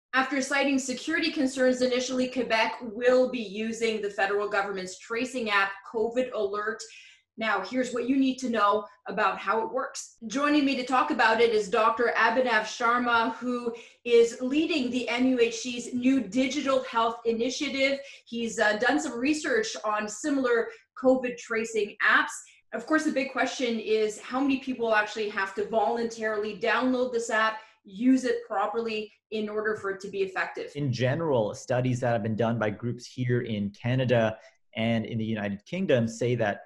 After citing security concerns initially, Quebec will be using the federal government's tracing app, COVID Alert. Now, here's what you need to know about how it works. Joining me to talk about it is Dr. Abhinav Sharma, who is leading the MUHC's new digital health initiative. He's done some research on similar COVID tracing apps. Of course, the big question is how many people actually have to voluntarily download this app, use it properly in order for it to be effective. In general, studies that have been done by groups here in Canada and in the United Kingdom say that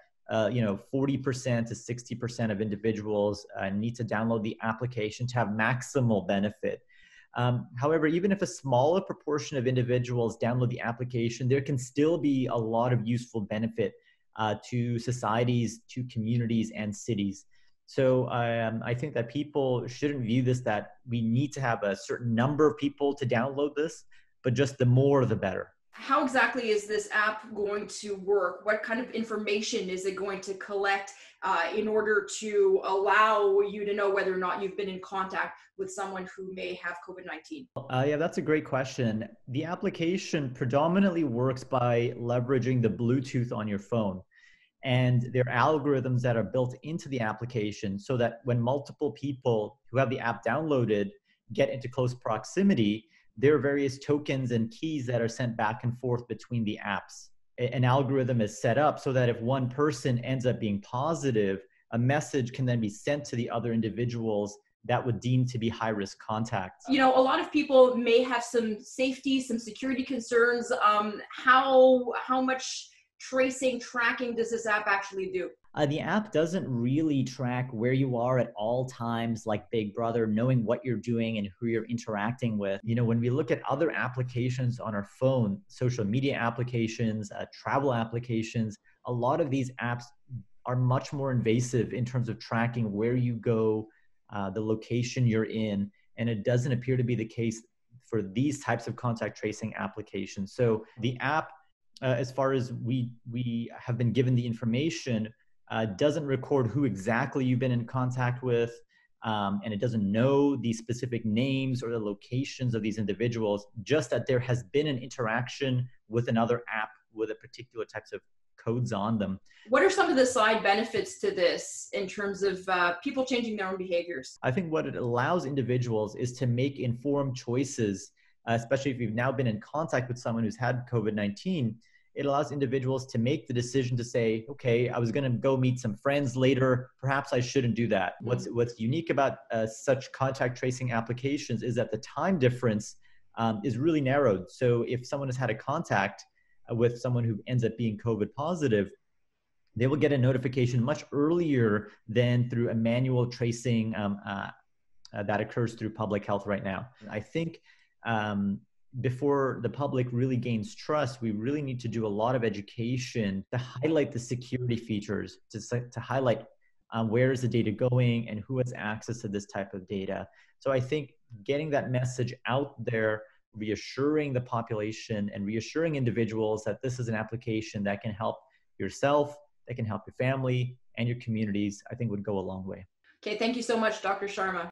40% to 60% of individuals need to download the application to have maximal benefit. However, even if a smaller proportion of individuals download the application, there can still be a lot of useful benefit to societies, to communities, and cities. So I think that people shouldn't view this that we need to have a certain number of people to download this, but just the more, the better. How exactly is this app going to work? What kind of information is it going to collect in order to allow you to know whether or not you've been in contact with someone who may have COVID-19? Yeah, that's a great question. The application predominantly works by leveraging the Bluetooth on your phone. And there are algorithms that are built into the application so that when multiple people who have the app downloaded get into close proximity, there are various tokens and keys that are sent back and forth between the apps. An algorithm is set up so that if one person ends up being positive, a message can then be sent to the other individuals that would deem to be high-risk contacts. You know, a lot of people may have some safety, some security concerns. How much tracking does this app actually do? The app doesn't really track where you are at all times, like Big Brother, knowing what you're doing and who you're interacting with. You know, when we look at other applications on our phone, social media applications, travel applications, a lot of these apps are much more invasive in terms of tracking where you go, the location you're in, and it doesn't appear to be the case for these types of contact tracing applications. So the app, as far as we have been given the information, doesn't record who exactly you've been in contact with, and it doesn't know the specific names or the locations of these individuals, just that there has been an interaction with another app with a particular types of codes on them. What are some of the side benefits to this in terms of people changing their own behaviors? I think what it allows individuals is to make informed choices, especially if you've now been in contact with someone who's had COVID-19. It allows individuals to make the decision to say, okay, I was going to go meet some friends later. Perhaps I shouldn't do that. What's unique about such contact tracing applications is that the time difference is really narrowed. So if someone has had a contact with someone who ends up being COVID positive, they will get a notification much earlier than through a manual tracing that occurs through public health right now. I think before the public really gains trust, we really need to do a lot of education to highlight the security features, to highlight where is the data going and who has access to this type of data. So I think getting that message out there, reassuring the population and reassuring individuals that this is an application that can help yourself, that can help your family and your communities, I think would go a long way. Okay, thank you so much, Dr. Sharma.